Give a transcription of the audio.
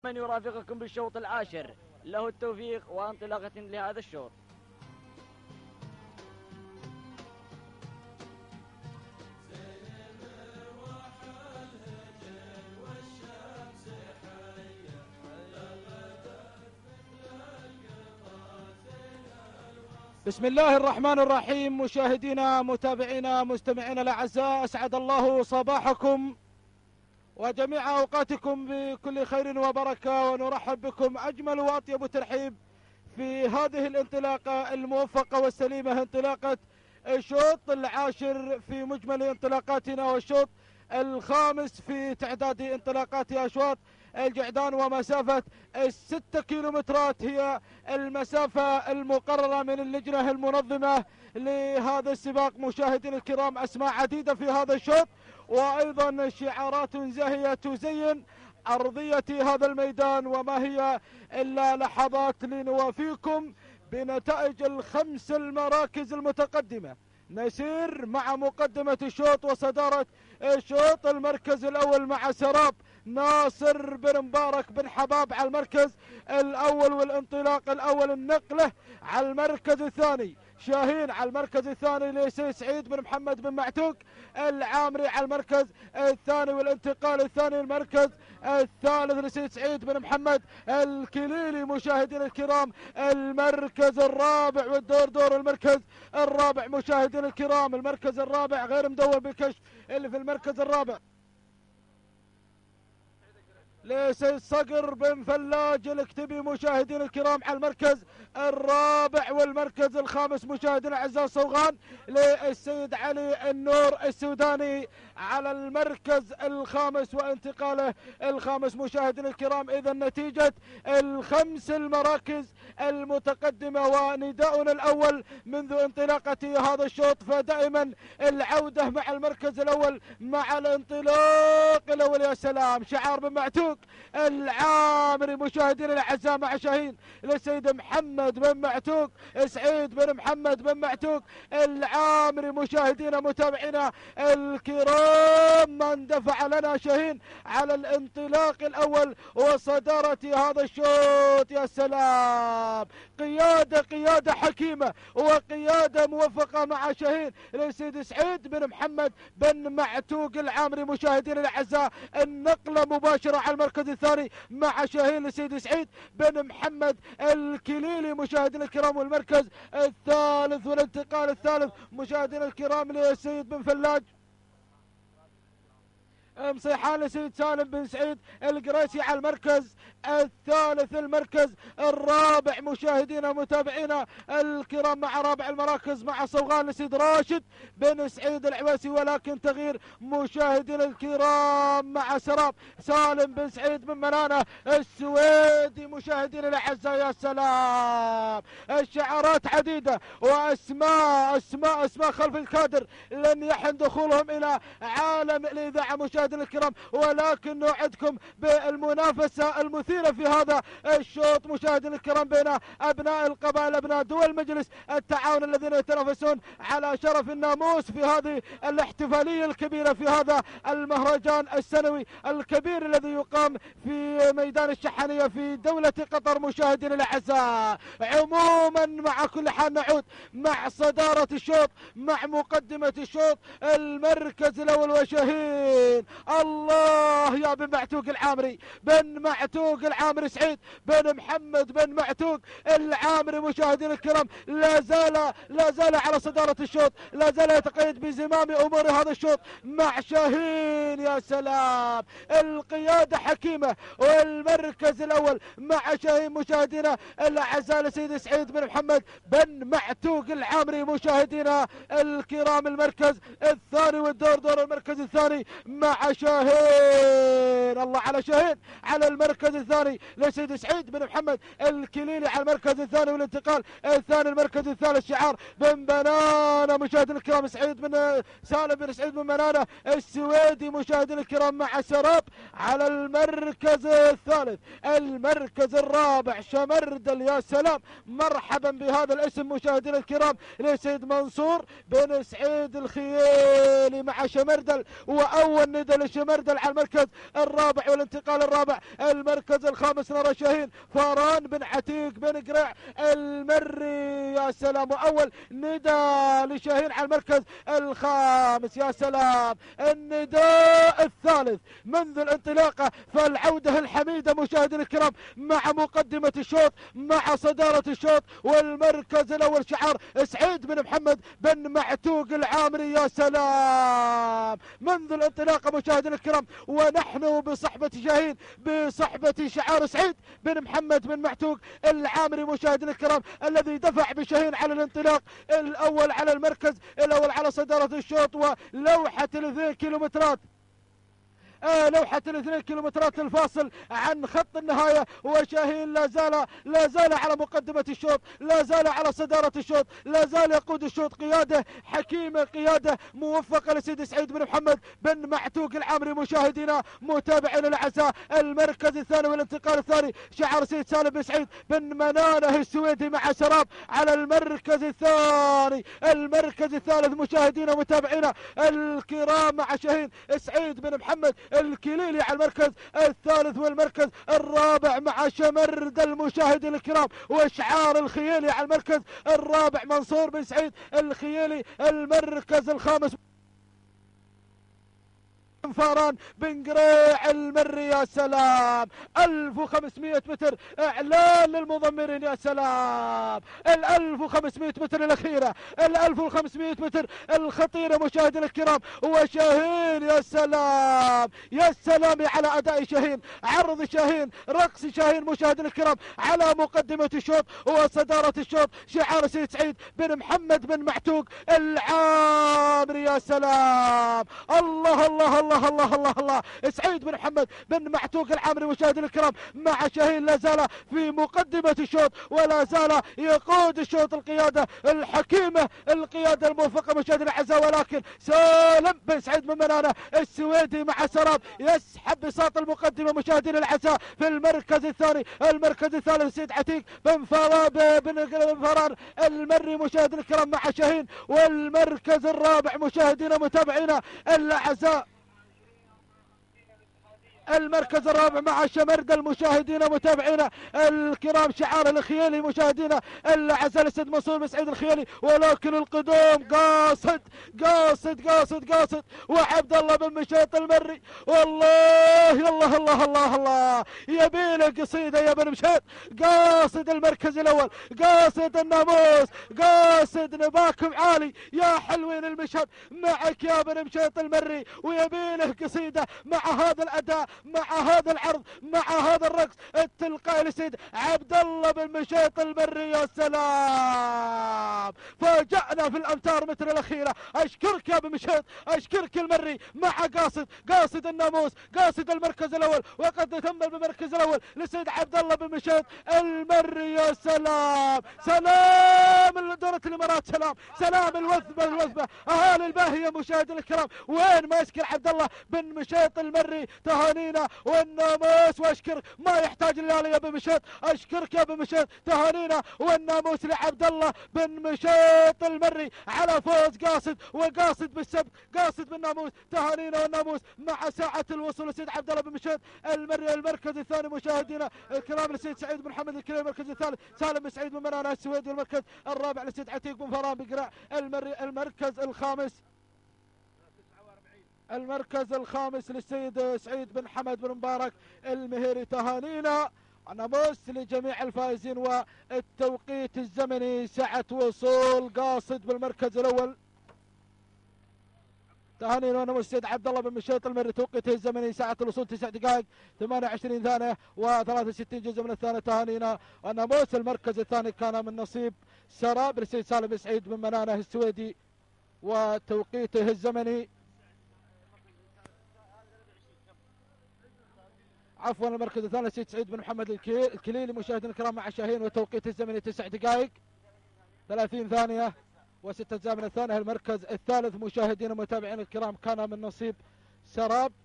من يرافقكم بالشوط العاشر، له التوفيق وانطلاقة لهذا الشوط. بسم الله الرحمن الرحيم. مشاهدينا متابعينا مستمعينا الاعزاء، اسعد الله صباحكم وجميع اوقاتكم بكل خير وبركه، ونرحب بكم اجمل واطيب ترحيب في هذه الانطلاقه الموفقه والسليمه، انطلاقه الشوط العاشر في مجمل انطلاقاتنا، والشوط الخامس في تعداد انطلاقات اشواط الجعدان. ومسافة 6 كيلومترات هي المسافة المقررة من اللجنة المنظمة لهذا السباق. مشاهدينا الكرام، أسماء عديدة في هذا الشوط، وأيضا شعارات زاهية تزين أرضية هذا الميدان، وما هي إلا لحظات لنوافيكم بنتائج الخمس المراكز المتقدمة. نسير مع مقدمة الشوط وصدارة الشوط. المركز الأول مع سراب ناصر بن مبارك بن حباب على المركز الأول، والانطلاق الأول النقلة على المركز الثاني. شاهين على المركز الثاني لسيد سعيد بن محمد بن معتوق العامري على المركز الثاني، والانتقال الثاني المركز الثالث لسيد سعيد بن محمد الكليلي. مشاهدينا الكرام، المركز الرابع والدور دور المركز الرابع. مشاهدينا الكرام، المركز الرابع غير مدور بالكشف اللي في المركز الرابع لسيد صقر بن فلاج الكتبي. مشاهدينا الكرام على المركز الرابع، والمركز الخامس مشاهدينا الاعزاء صوغان للسيد علي النور السوداني على المركز الخامس وانتقاله الخامس. مشاهدينا الكرام، اذا نتيجة الخمس المراكز المتقدمة ونداؤنا الاول منذ انطلاقة هذا الشوط، فدائما العودة مع المركز الاول مع الانطلاق الاول. يا سلام، شعار بن معتوق العامري. مشاهدينا الاعزاء مع شاهين للسيد محمد بن معتوق سعيد بن محمد بن معتوق العامري. مشاهدينا متابعينا الكرام، من دفع لنا شاهين على الانطلاق الاول وصدارة هذا الشوط. يا سلام، قيادة حكيمة وقيادة موفقة مع شاهين للسيد سعيد بن محمد بن معتوق العامري. مشاهدينا الاعزاء، النقلة مباشرة على المركز الثاني مع شاهين لسيد سعيد بن محمد الكليلي. مشاهدينا الكرام، والمركز الثالث والانتقال الثالث مشاهدينا الكرام لسيد بن فلاج مصيحان لسيد سالم بن سعيد القريسي على المركز الثالث. المركز الرابع مشاهدينا متابعينا الكرام مع رابع المراكز مع صوغان لسيد راشد بن سعيد العويسي، ولكن تغيير مشاهدينا الكرام مع سراب سالم بن سعيد بن منانة السويدي. مشاهدينا الاعزاء، يا سلام، الشعارات عديدة واسماء خلف الكادر لن يحن دخولهم الى عالم الاذاعة. مشاهدينا الكرام، ولكن نوعدكم بالمنافسة المثيرة في هذا الشوط مشاهدينا الكرام بين ابناء القبائل، ابناء دول مجلس التعاون الذين يتنافسون على شرف الناموس في هذه الاحتفالية الكبيرة، في هذا المهرجان السنوي الكبير الذي يقام في ميدان الشحنية في دولة قطر. مشاهدينا الاعزاء، عموما مع كل حال نعود مع صدارة الشوط مع مقدمة الشوط. المركز الاول وشاهين الله يا بن معتوق العامري بن معتوق العامري سعيد بن محمد بن معتوق العامري. مشاهدينا الكرام، لا زال على صدارة الشوط، لا زال يتقيد بزمام امور هذا الشوط مع شاهين. يا سلام، القيادة حكيمة، والمركز الاول مع شاهين. مشاهدينا الاعزاء لسيد سعيد بن محمد بن معتوق العامري. مشاهدينا الكرام، المركز الثاني والدور دور المركز الثاني مع شاهين. الله على شاهين على المركز الثاني لسيد سعيد بن محمد الكليلي على المركز الثاني، والانتقال الثاني المركز الثالث شعار بن بنانة. مشاهدينا الكرام، سعيد بن سالم بن سعيد بن بنانة السويدي. مشاهدينا الكرام مع سراب على المركز الثالث. المركز الرابع شمردل. يا سلام، مرحبا بهذا الاسم مشاهدينا الكرام لسيد منصور بن سعيد الخيالي مع شمردل. واول نداء ننتقل للشمردل على المركز الرابع والانتقال الرابع. المركز الخامس نرى شاهين فاران بن عتيق بن قريع المري، يا سلام. واول نداء لشاهين على المركز الخامس، يا سلام. النداء الثالث منذ الانطلاقه، فالعوده الحميده مشاهدينا الكرام مع مقدمه الشوط، مع صداره الشوط. والمركز الاول شعار سعيد بن محمد بن معتوق العامري، يا سلام. منذ الانطلاقه مشاهدينا الكرام ونحن بصحبه شاهين، بصحبه شعار سعيد بن محمد بن معتوق العامري مشاهدينا الكرام، الذي دفع بشاهين على الانطلاق الاول على المركز الاول على صداره الشوط. ولوحه ال2 كيلومترات، لوحة ال2 كيلومترات الفاصل عن خط النهاية، وشاهين لا زال على مقدمة الشوط، لا زال على صدارة الشوط، لا زال يقود الشوط قيادة حكيمة، قيادة موفقة لسيد سعيد بن محمد بن معتوق العامري. مشاهدينا متابعينا الاعزاء، المركز الثاني والانتقال الثاني شعار سيد سالم بن سعيد بن منانه السويدي مع سراب على المركز الثاني. المركز الثالث مشاهدينا متابعينا الكرام مع شاهين سعيد بن محمد الكليلي على المركز الثالث، والمركز الرابع مع شمرد المشاهدين الكرام واشعار الخيالي على المركز الرابع منصور بن سعيد الخيالي. المركز الخامس فاران بن قريع المري، يا سلام. 1500 متر اعلان للمضمرين، يا سلام. 1500 متر الاخيره، 1500 متر الخطيره مشاهدينا الكرام. وشاهين يا سلام، يا سلام على اداء شاهين، عرض شاهين، رقص شاهين مشاهدينا الكرام على مقدمه الشوط وصداره الشوط شعار سيد سعيد بن محمد بن معتوق العامري، يا سلام. الله الله الله الله الله الله. سعيد بن محمد بن معتوق العامري مشاهدينا الكرام مع شاهين لا زال في مقدمة الشوط، ولا زال يقود الشوط القيادة الحكيمة، القيادة الموفقة مشاهدينا الاعزاء. ولكن سالم بن سعيد بن منانه السويدي مع سراب يسحب بساط المقدمة مشاهدينا الاعزاء في المركز الثاني. المركز الثالث سيد عتيق بن فرار المري مشاهدينا الكرام مع شاهين. والمركز الرابع مشاهدينا متابعينا الاعزاء، المركز الرابع مع شمرد المشاهدين متابعينا الكرام شعار الخيالي مشاهدينا الاعزاء السيد منصور بن سعيد الخيالي. ولكن القدوم قاصد قاصد قاصد قاصد وعبد الله بن مشيط المري. والله الله الله الله الله، يبينا قصيده يا بن مشيط. قاصد المركز الاول، قاصد الناموس، قاصد نباكم عالي، يا حلوين المشهد معك يا بن مشيط المري. ويبينه قصيده مع هذا الاداء، مع هذا العرض، مع هذا الرقص التلقائي لسيد عبد الله بن مشيط المري، يا سلام. فاجأنا في الامتار متر الاخيره. اشكرك يا بن مشيط، اشكرك المري مع قاصد الناموس، قاصد المركز الاول. وقد تم بالمركز الاول لسيد عبد الله بن مشيط المري، يا سلام. سلام لدورة الامارات، سلام سلام الوثبه اهالي الباهيه مشاهدينا الكرام. وين ما يسكن عبد الله بن مشيط المري تهانينا والناموس. واشكر ما يحتاج الا يا بن مشيط، اشكرك يا بن مشيط، تهانينا والناموس لعبد الله بن مشيط المري على فوز قاصد، وقاصد بالسبق، قاصد بالناموس، تهانينا والناموس مع ساعة الوصول لسيد عبد الله بن مشيط المري. المركز الثاني مشاهدينا الكرام لسيد سعيد بن محمد الكريم. المركز الثالث سالم بن سعيد بن منانه السويدي. المركز الرابع لسيد عتيق بن فران بن قريع المري. المركز الخامس للسيد سعيد بن حمد بن مبارك المهيري. تهانينا ناموس لجميع الفائزين. والتوقيت الزمني ساعة وصول قاصد بالمركز الأول. تهانينا وناموس السيد عبد الله بن مشيط المري. توقيته الزمني ساعة الوصول 9 دقائق 28 ثانية و63 جزء من الثانية. تهانينا وناموس. المركز الثاني كان من نصيب سراب للسيد سالم بن سعيد بن منانه السويدي، وتوقيته الزمني عفوا المركز الثاني سيد سعيد بن محمد الكليلي مشاهدينا الكرام مع شاهين، وتوقيت الزمني 9 دقائق 30 ثانية و6 أجزاء من الثانية. المركز الثالث مشاهدينا متابعينا الكرام كان من نصيب سراب